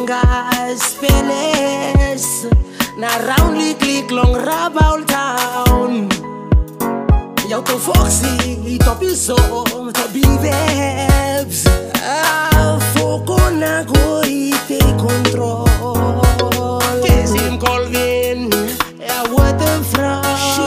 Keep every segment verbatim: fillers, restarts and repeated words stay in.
guys, Peles. Na roundly click long Rabaul town. Jou to foxy, top is so, to be vibes. Ah, foko na go take control. Case him Colvin, yeah, what the front.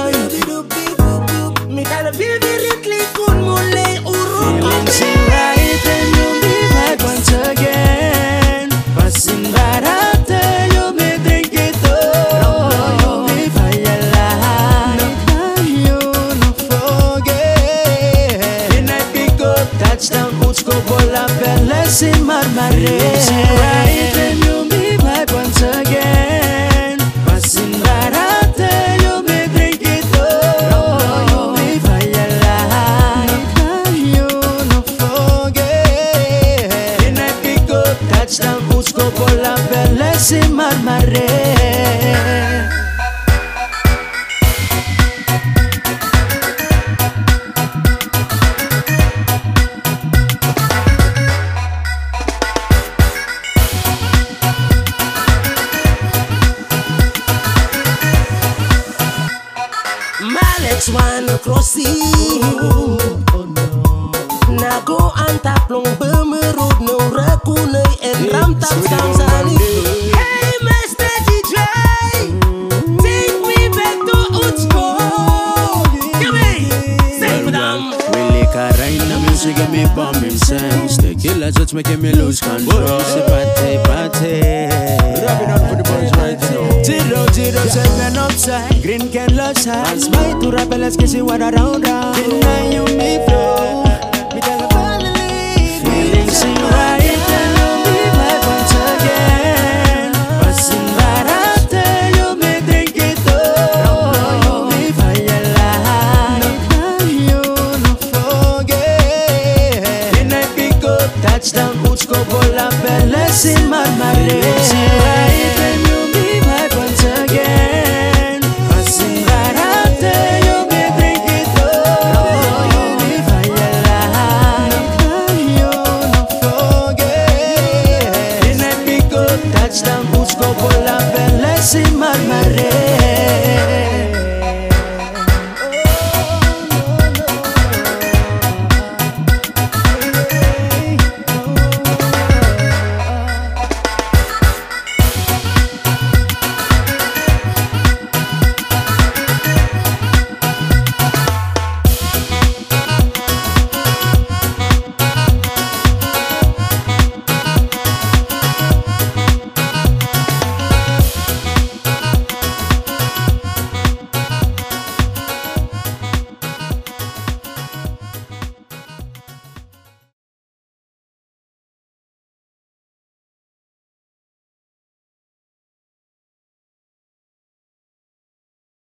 Me kind of feel very click on mole uro. Feeling so right and you be right once again. Passing right after you me drink it all. You be fire light. No time you no forget. The night we go touchdown, Utsko Bola, Peles in Marmare. Feeling so right and you be right once again. Passing right after you me drink it all. You be fire light. No time you no forget. The night we go touchdown, Utsko Bola, Peles in Marmare. Malex wanna crossing. Na go anta plong bemerut no rakune en ram tap sounds ani. Hey Mister D J, take me back to Utsko. Cammy, sing for them. Willie Carina music and me bombing sense. The killers just making me lose control. Say party, party. Rubbing on for the boys right now. Zero, zero, seven upside. Green can love side. And smile to Peles, kiss you what around round. Deny you me flow. Me tell a family. Feeling sing right.